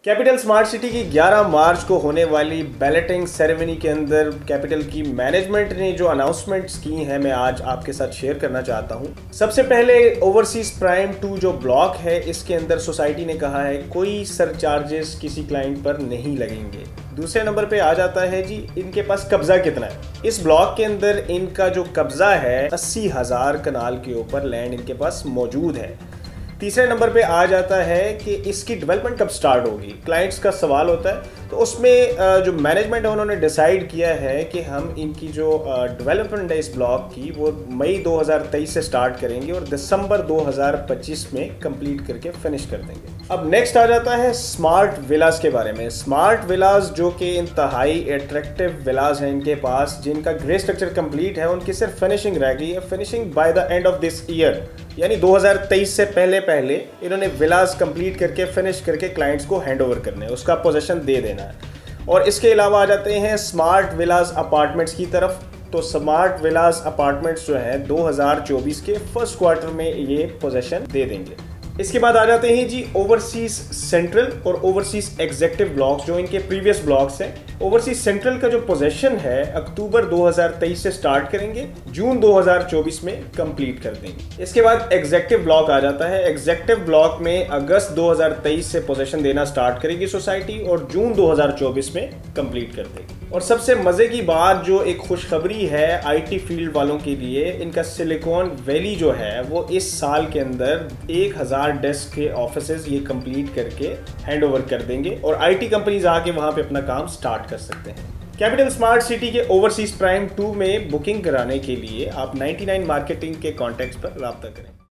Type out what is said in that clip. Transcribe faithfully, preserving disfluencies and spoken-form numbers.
Capital smart city की ग्यारह मार्च को होने वाली बैलेटिंग सेरेमनी के अंदर कैपिटल की मैनेजमेंट ने जो अनाउंसमेंट्स की हैं मैं आज आपके साथ शेयर करना चाहता हूं। सबसे पहले ओवरसीज प्राइम टू जो ब्लॉक है इसके अंदर सोसाइटी ने कहा है कोई सरचार्जेस किसी क्लाइंट पर नहीं लगेंगे। दूसरे नंबर पे आ जाता है जी इनके पास कब्जा कितना है। इस ब्लॉक के अंदर इनका जो कब्जा है अस्सी हजार कनाल के ऊपर लैंड इनके पास मौजूद है। तीसरे नंबर पे आ जाता है कि इसकी डेवलपमेंट कब स्टार्ट होगी। क्लाइंट्स का सवाल होता है तो उसमें जो मैनेजमेंट है उन्होंने डिसाइड किया है कि हम इनकी जो डेवलपमेंट है इस ब्लॉक की वो मई दो हज़ार तेईस से स्टार्ट करेंगे और दिसंबर दो हज़ार पच्चीस में कंप्लीट करके फिनिश कर देंगे। अब नेक्स्ट आ जाता है स्मार्ट विलास के बारे में। स्मार्ट विलास जो कि इंतहाई अट्रैक्टिव विलास हैं इनके पास, जिनका ग्रे स्ट्रक्चर कंप्लीट है, उनकी सिर्फ फिनिशिंग रह गई है। Finishing by the end of this year यानी दो हज़ार तेईस से पहले पहले इन्होंने विलास कंप्लीट करके फिनिश करके क्लाइंट्स को हैंड ओवर करने है, उसका पोजीशन दे देना है। और इसके अलावा आ जाते हैं स्मार्ट विलास अपार्टमेंट्स की तरफ। तो स्मार्ट विलास अपार्टमेंट्स जो है दो हज़ार चौबीस के फर्स्ट क्वार्टर में ये पोजीशन दे देंगे। इसके बाद आ जाते हैं जी ओवरसीज सेंट्रल और ओवरसीज एग्जेक्टिव ब्लॉक्स जो इनके प्रीवियस ब्लॉक्स हैं। ओवरसीज सेंट्रल का जो पोजीशन है अक्टूबर दो हज़ार तेईस से स्टार्ट करेंगे, जून दो हज़ार चौबीस में कंप्लीट कर देंगे। इसके बाद एग्जेक्टिव ब्लॉक आ जाता है। एग्जेक्टिव ब्लॉक में अगस्त दो हज़ार तेईस से पोजीशन देना स्टार्ट करेगी सोसाइटी और जून दो हज़ार चौबीस में कंप्लीट कर देगी। और सबसे मजे की बात जो एक खुशखबरी है आईटी फील्ड वालों के लिए, इनका सिलिकॉन वैली जो है वो इस साल के अंदर एक हजार डेस्क के ऑफिसेज ये कंप्लीट करके हैंड ओवर कर देंगे और आईटी कंपनीज आके वहां पे अपना काम स्टार्ट कर सकते हैं। कैपिटल स्मार्ट सिटी के ओवरसीज प्राइम टू में बुकिंग कराने के लिए आप नाइंटी नाइन मार्केटिंग के कॉन्टैक्ट्स पर राब्ता करें।